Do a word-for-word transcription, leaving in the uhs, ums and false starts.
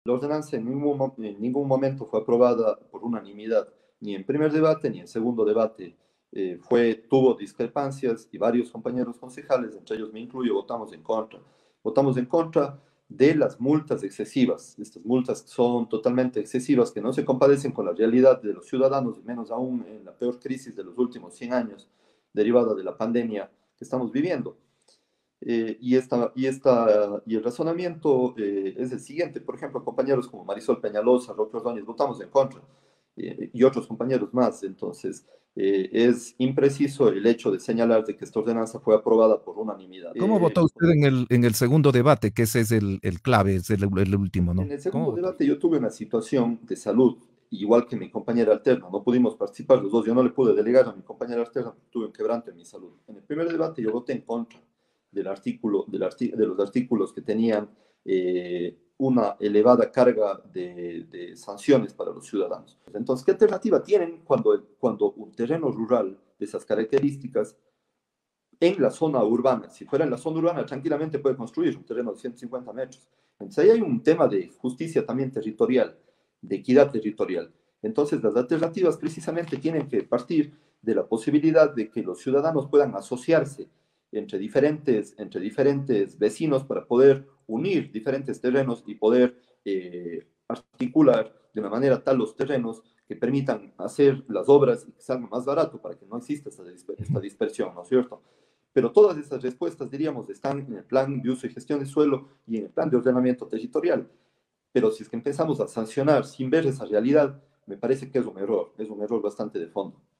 La ordenanza en ningún, mo- en ningún momento fue aprobada por unanimidad, ni en primer debate ni en segundo debate. Eh, fue, tuvo discrepancias y varios compañeros concejales, entre ellos me incluyo, votamos en contra. Votamos en contra de las multas excesivas. Estas multas son totalmente excesivas, que no se compadecen con la realidad de los ciudadanos, y menos aún en la peor crisis de los últimos cien años, derivada de la pandemia que estamos viviendo. Eh, y, esta, y, esta, y el razonamiento eh, es el siguiente. Por ejemplo, compañeros como Marisol Peñalosa, Roque Ordóñez, votamos en contra, eh, y otros compañeros más. Entonces, eh, es impreciso el hecho de señalar de que esta ordenanza fue aprobada por unanimidad. ¿Cómo Eh, votó usted en el, en el segundo debate, que ese es el, el clave, es el, el último, en ¿no? el ¿Cómo segundo votó? debate yo tuve una situación de salud, igual que mi compañera alterna. No pudimos participar los dos. Yo no le pude delegar a mi compañera alterna porque tuve un quebranto en mi salud. En el primer debate yo voté en contra del artículo, del arti de los artículos que tenían eh, una elevada carga de, de, sanciones para los ciudadanos. Entonces, ¿qué alternativa tienen cuando, cuando un terreno rural de esas características en la zona urbana? Si fuera en la zona urbana, tranquilamente puede construir un terreno de ciento cincuenta metros. Entonces, ahí hay un tema de justicia también territorial, de equidad territorial. Entonces, las alternativas precisamente tienen que partir de la posibilidad de que los ciudadanos puedan asociarse entre diferentes, entre diferentes vecinos para poder unir diferentes terrenos y poder eh, articular de una manera tal los terrenos que permitan hacer las obras y que salga más barato para que no exista esta, esta dispersión, ¿no es cierto? Pero todas esas respuestas, diríamos, están en el plan de uso y gestión de suelo y en el plan de ordenamiento territorial. Pero si es que empezamos a sancionar sin ver esa realidad, me parece que es un error, es un error bastante de fondo.